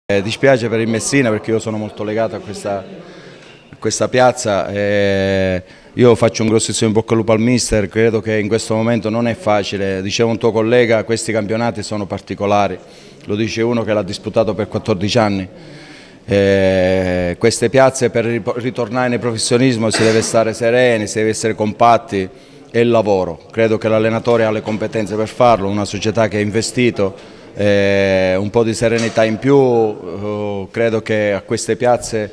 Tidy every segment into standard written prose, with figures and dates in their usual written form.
Dispiace per il Messina perché io sono molto legato a questa piazza. Io faccio un grossissimo in bocca al lupo al mister, credo che in questo momento non è facile. Diceva un tuo collega, questi campionati sono particolari, lo dice uno che l'ha disputato per 14 anni. Queste piazze, per ritornare nel professionismo si deve stare sereni, si deve essere compatti, è il lavoro. Credo che l'allenatore ha le competenze per farlo, una società che ha investito. Un po' di serenità in più, credo che a queste piazze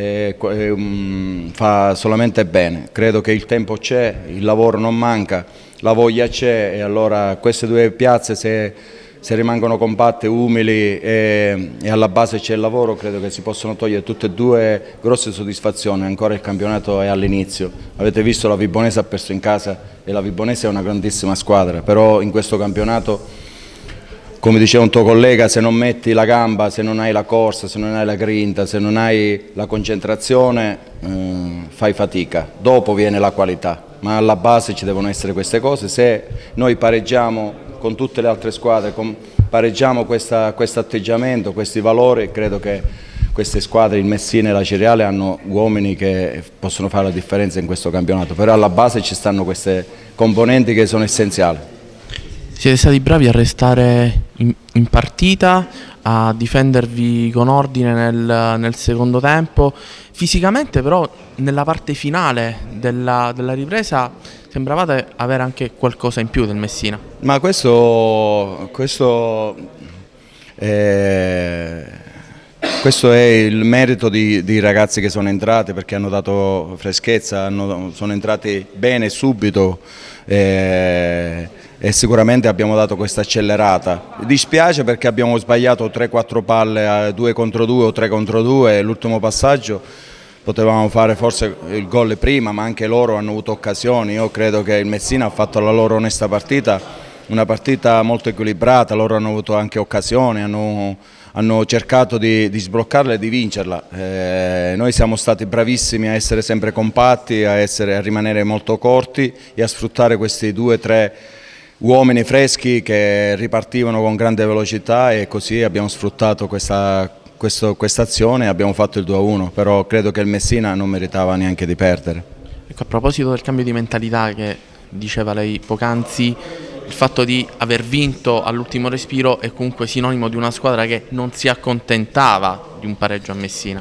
fa solamente bene. Credo che il tempo c'è, il lavoro non manca, la voglia c'è e allora queste due piazze se rimangono compatte, umili e alla base c'è il lavoro, credo che si possono togliere tutte e due grosse soddisfazioni. Ancora il campionato è all'inizio, avete visto la Vibonese ha perso in casa e la Vibonese è una grandissima squadra, però in questo campionato, come diceva un tuo collega, se non metti la gamba, se non hai la corsa, se non hai la grinta, se non hai la concentrazione, fai fatica. Dopo viene la qualità, ma alla base ci devono essere queste cose. Se noi pareggiamo con tutte le altre squadre, pareggiamo questo atteggiamento, questi valori, credo che queste squadre, il Messina e la Ciriale, hanno uomini che possono fare la differenza in questo campionato. Però alla base ci stanno queste componenti che sono essenziali. Siete stati bravi a restare in partita, a difendervi con ordine nel secondo tempo. Fisicamente però nella parte finale della ripresa sembravate avere anche qualcosa in più del Messina. Ma questo è il merito di ragazzi che sono entrati, perché hanno dato freschezza, sono entrati bene subito e sicuramente abbiamo dato questa accelerata. Dispiace perché abbiamo sbagliato 3-4 palle a 2 contro 2 o 3 contro 2, l'ultimo passaggio potevamo fare forse il gol prima, ma anche loro hanno avuto occasioni. Io credo che il Messina ha fatto la loro onesta partita, una partita molto equilibrata, loro hanno avuto anche occasioni, hanno cercato di sbloccarla e di vincerla. Noi siamo stati bravissimi a essere sempre compatti, a rimanere molto corti e a sfruttare questi 2-3 uomini freschi che ripartivano con grande velocità, e così abbiamo sfruttato questa azione e abbiamo fatto il 2-1, però credo che il Messina non meritava neanche di perdere. Ecco, a proposito del cambio di mentalità che diceva lei poc'anzi, il fatto di aver vinto all'ultimo respiro è comunque sinonimo di una squadra che non si accontentava di un pareggio a Messina.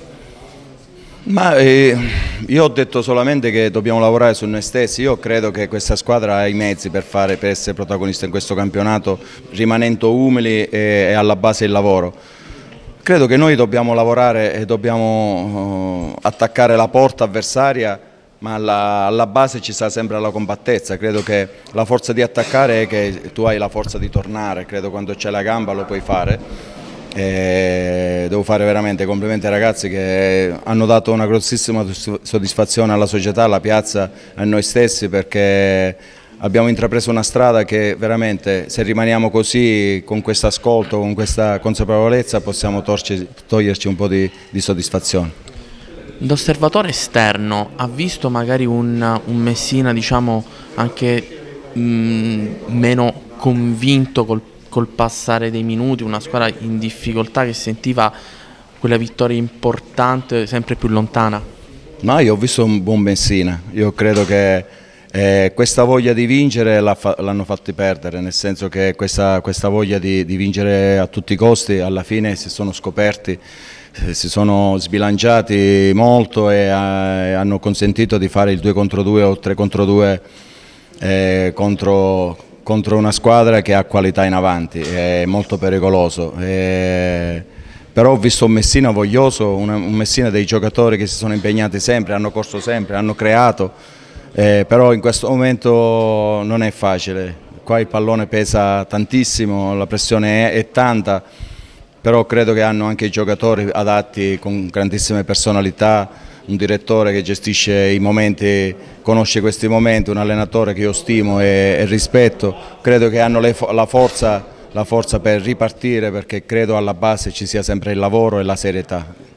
Ma io ho detto solamente che dobbiamo lavorare su noi stessi. Io credo che questa squadra ha i mezzi per essere protagonista in questo campionato, rimanendo umili e alla base il lavoro. Credo che noi dobbiamo lavorare e dobbiamo attaccare la porta avversaria, ma alla base ci sta sempre la compattezza. Credo che la forza di attaccare è che tu hai la forza di tornare, credo quando c'è la gamba lo puoi fare. Devo fare veramente complimenti ai ragazzi che hanno dato una grossissima soddisfazione alla società, alla piazza, a noi stessi, perché abbiamo intrapreso una strada che veramente, se rimaniamo così, con questo ascolto, con questa consapevolezza, possiamo toglierci un po' di soddisfazione. Da osservatore esterno, ha visto magari un Messina, diciamo, anche meno convinto col passare dei minuti, una squadra in difficoltà che sentiva quella vittoria importante sempre più lontana? Ma io ho visto un buon Messina, io credo che questa voglia di vincere l'hanno fatti perdere, nel senso che questa voglia di vincere a tutti i costi alla fine si sono scoperti, si sono sbilanciati molto e hanno consentito di fare il 2 contro 2 o 3 contro 2 contro una squadra che ha qualità in avanti, è molto pericoloso. Però ho visto un Messina voglioso, un Messina dei giocatori che si sono impegnati sempre, hanno corso sempre, hanno creato, però in questo momento non è facile. Qua il pallone pesa tantissimo, la pressione è tanta, però credo che hanno anche i giocatori adatti con grandissime personalità, un direttore che gestisce i momenti, conosce questi momenti, un allenatore che io stimo e rispetto. Credo che hanno la forza per ripartire, perché credo alla base ci sia sempre il lavoro e la serietà.